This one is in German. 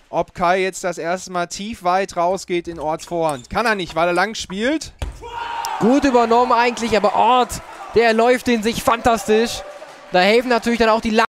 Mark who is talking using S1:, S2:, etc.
S1: ob Kai jetzt das erste Mal tief weit rausgeht in Orts Vorhand. Kann er nicht, weil er lang spielt.
S2: Gut übernommen eigentlich, aber Ort, der läuft in sich fantastisch. Da helfen natürlich dann auch die